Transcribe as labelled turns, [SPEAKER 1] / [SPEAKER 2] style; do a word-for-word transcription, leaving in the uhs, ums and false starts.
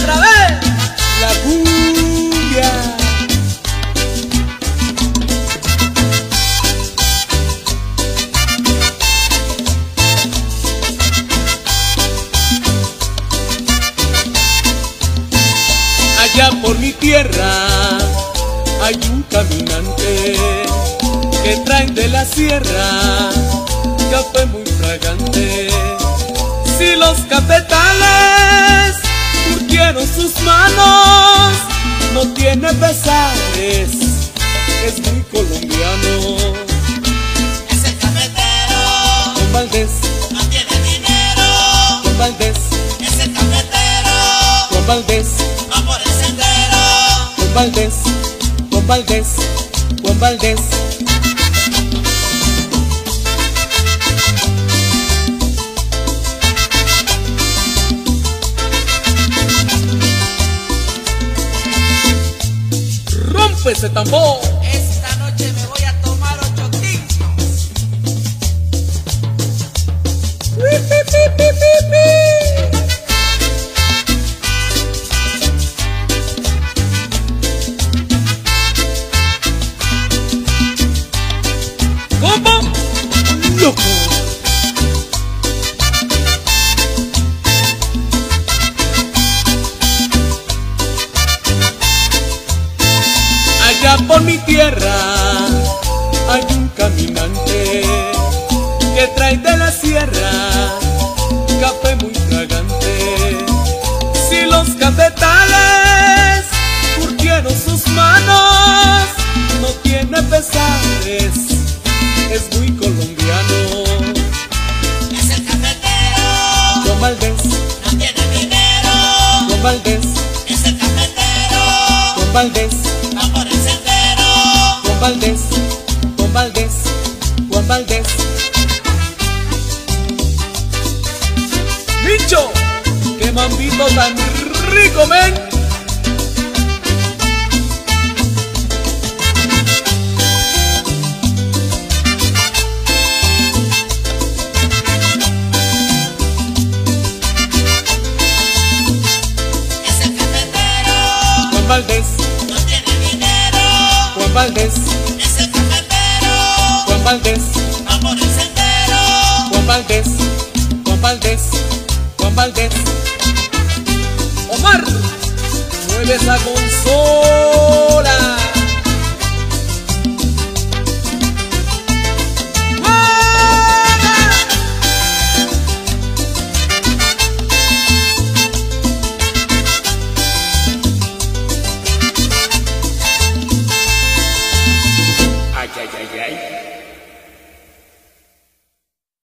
[SPEAKER 1] otra vez la cumbia. Allá por mi tierra hay un caminante que trae de la sierra café muy fragante. Si los cafetales curtieron sus manos, no tiene pesares, es muy colombiano.
[SPEAKER 2] Es el cafetero,
[SPEAKER 1] Juan Valdés,
[SPEAKER 2] no tiene dinero.
[SPEAKER 1] Juan Valdés,
[SPEAKER 2] Es el cafetero,
[SPEAKER 1] Juan Valdés,
[SPEAKER 2] va por el sendero.
[SPEAKER 1] Juan Valdés, Juan Valdés, Juan Valdés. Rompe ese tambor.
[SPEAKER 2] Esta noche me voy a tomar ocho tintos.
[SPEAKER 1] Pi, pi, pi, pi, pi, pi. ¿Cómo? Loco. Allá por mi tierra hay un caminante que trae de la sierra café muy fragante. Si los cafetales curtieron sus manos, no tiene pesares, es muy colombiano.
[SPEAKER 2] Es el cafetero,
[SPEAKER 1] Juan Valdés,
[SPEAKER 2] no tiene dinero.
[SPEAKER 1] Juan Valdés,
[SPEAKER 2] Es el cafetero,
[SPEAKER 1] Juan Valdés,
[SPEAKER 2] va por el sendero.
[SPEAKER 1] Juan Valdés, Juan Valdés, Juan Valdés. ¡Bicho! ¡Qué mambito tan rico, men!
[SPEAKER 2] Es el cafetero,
[SPEAKER 1] Juan Valdés,
[SPEAKER 2] no tiene dinero.
[SPEAKER 1] Juan Valdés,
[SPEAKER 2] Es el cafetero,
[SPEAKER 1] Juan Valdés,
[SPEAKER 2] va por el sendero.
[SPEAKER 1] Juan Valdés, Juan Valdés, Juan Valdés. Omar, mueve esa consola. Ay, ay, ay, ay.